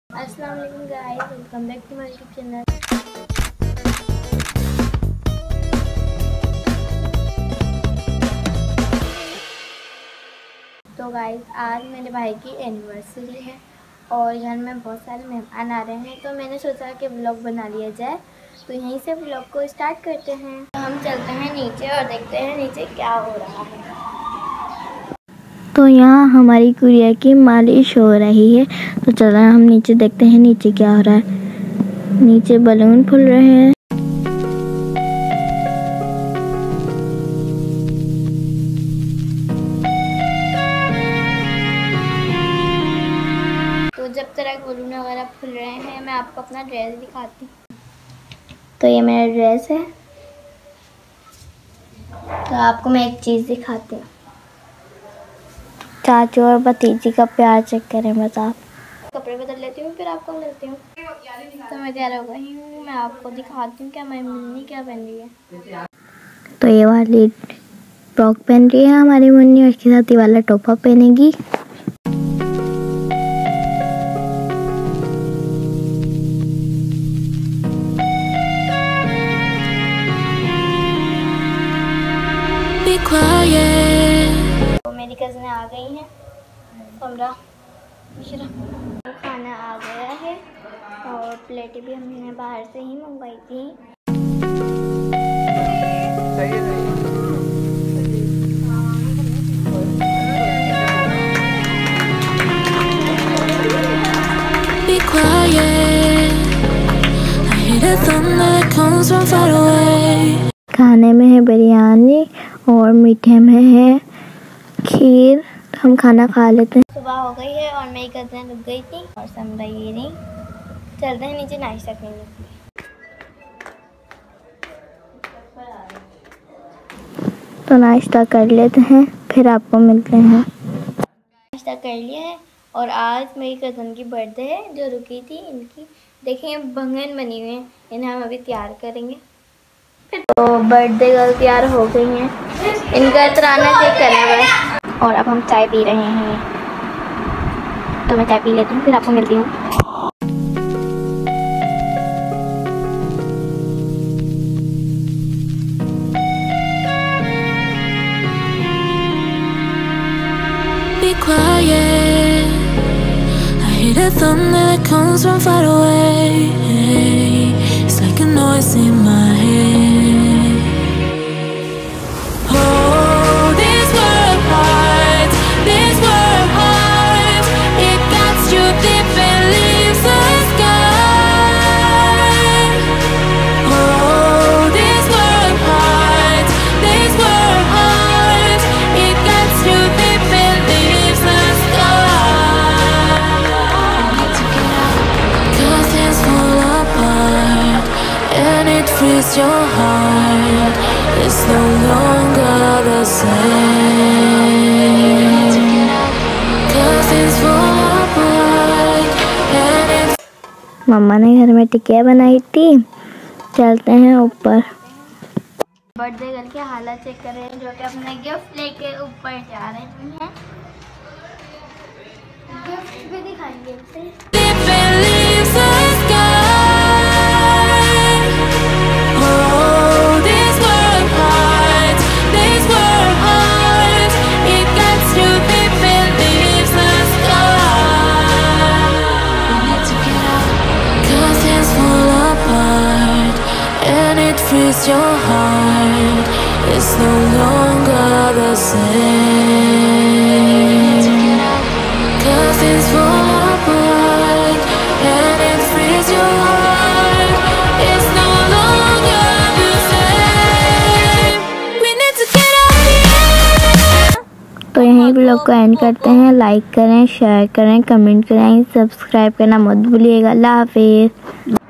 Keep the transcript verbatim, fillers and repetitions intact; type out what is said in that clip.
अस्सलाम वालेकुम guys, welcome back to my YouTube channel. तो गाइस, आज मेरे भाई की एनिवर्सरी है और घर में बहुत सारे मेहमान आ रहे हैं, तो मैंने सोचा कि व्लॉग बना लिया जाए। तो यहीं से व्लॉग को स्टार्ट करते हैं। तो हम चलते हैं नीचे और देखते हैं नीचे क्या हो रहा है। तो यहाँ हमारी गुड़िया की मालिश हो रही है, तो चलो हम नीचे देखते हैं नीचे क्या हो रहा है। नीचे बलून फूल रहे हैं। तो जब तक बलून वगैरह फूल रहे हैं, मैं आपको अपना ड्रेस दिखाती हूँ। तो ये मेरा ड्रेस है। तो आपको मैं एक चीज़ दिखाती हूँ। चाचू और भतीजी का प्यार चेक करें बस आप। कपड़े बदल लेती हूँ, फिर आपको मिलती हूँ। तो मैं तैयार हो गई हूँ, मैं आपको दिखाती हूँ क्या मैं मुन्नी क्या पहन रही है। तो ये वाली फ्रॉक पहन रही है हमारी मुन्नी, और इसके साथ ये वाला टोपा पहनेगी। तो मेरी कज़न आ गई हैं। कमरा खाना आ गया है और प्लेटें भी हमने बाहर से ही मंगवाई थी। Be quiet. I hear the thunder that comes from far away. खाने में है बिरयानी और मीठे में है खीर। हम खाना खा लेते हैं। सुबह हो गई है और मेरी कज़न रुक गई थी और समझा ये नहीं। चलते हैं नीचे नाश्ता करने के लिए। तो नाश्ता कर लेते हैं, फिर आपको मिलते हैं। नाश्ता कर लिया है और आज मेरी कज़न की बर्थडे है जो रुकी थी। इनकी देखिए भंगन बनी हुई है, इन्हें हम अभी तैयार करेंगे। तो बर्थडे गर्ल तैयार हो गई हैं। इनका तराना चेक करना बस। और अब हम चाय पी रहे हैं। तो मैं चाय पी लेती हूँ, फिर आपको मिलती हूँ। Be quiet. I hear the thunder that comes from far away. It's like a noise in my head. Oh, this world hurts. This world hurts. It cuts you deep and leaves the sky. Oh, this world hurts. This world hurts. It cuts you deep and leaves the sky. Cause things fall apart and it frees your heart. It's no longer the same. Cause things fall apart and it's मम्मा ने घर में टिकिया बनाई थी। चलते हैं ऊपर। Birthday girl की हालत चेक कर रहे हैं, जो कि अपने गिफ्ट लेके ऊपर जा रही हैं। गिफ्ट भी दिखाएंगे उसे। deep and leaves the sky. Oh, this world hurts. This world hurts. It cuts you deep and leaves the sky. We need to get out. Cause things fall apart and it frees your heart. It's no longer the same. Cause things fall apart and it frees your heart. It's no longer the same. We need to get out here. तो यहीं blog को and करते हैं। Like करें, share करें, comment करें, subscribe करना मत भूलिएगा। अल्लाह हाफिज़।